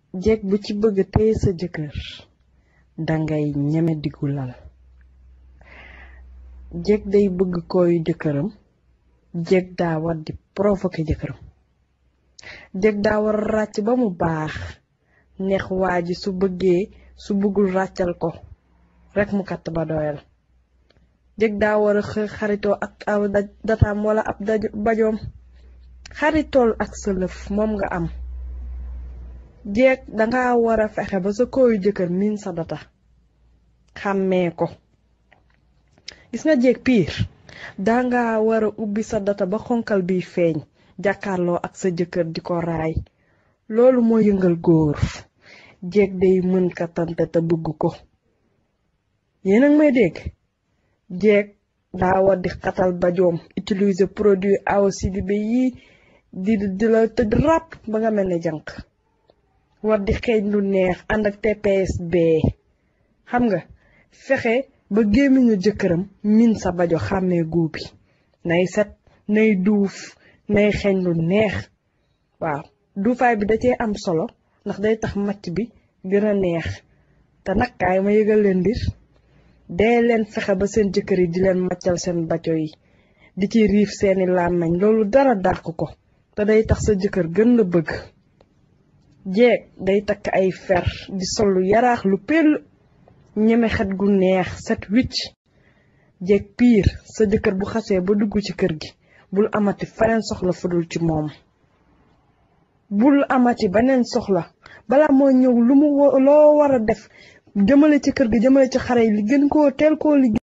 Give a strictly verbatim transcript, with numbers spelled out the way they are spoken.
jeeg bu ci bëgg téye sa jëkkër dangay ñeme diggu lal. jeeg day bëgg koy jëkkëram jeeg daa war di provoquer jëkkëram. jeeg daa war a ràcc ba mu baax neex waa ji su bëggee su bëggul ràccal ko rek mu katt ba doyal. jeeg daa war a xaritoo ak aw dataam wala ab bajoom. xaritool ak sa lëf moom nga am. jeeg danga war a fexe ba sa koy jëkkër miin sa data xàmmee ko. gis nga jeeg piir danga war a ubbi sa data ba xonkal bi feeñ jàkkaarloo ak sa jëkkër di ko raay. loolu moo yëngal góor. jeeg day mën katante te bëgg ko. yéen ak may dégg. jeeg daa war di xatal bajoom utiliser produit aw sidibe yi di di la tëdd ràpp ba nga mel ne jànq. war di xeeñ lu neex ànd ak T P S B. xam nga fexe ba gémmiñu jëkkëram min sa bajo xàmmee guubi nay set nay duuf nay xeeñ lu neex. waaw duufaay bi da cee am solo ndax day tax macc bi gën a neex. te nag kaay ma yëgal leen dir dee leen fexe ba seen jëkkër yi di leen maccal seen bajo yi di ci riif seeni làmmeñ loolu dara dàq ko te day tax sa jëkkër gën la bëgg. jeeg day takk ay fer di sollu yaraax lu pell ñeme xet gu neex set wicc. jeeg piir sa jëkkër bu xasee ba dugg ci kër gi bul amati faneen soxla fudul ci moom. bul amati beneen soxla bala moo ñëw lu mu loo war a def jëmale ci kër gi jëmale ci xare yi li gën koo teel koo liggéey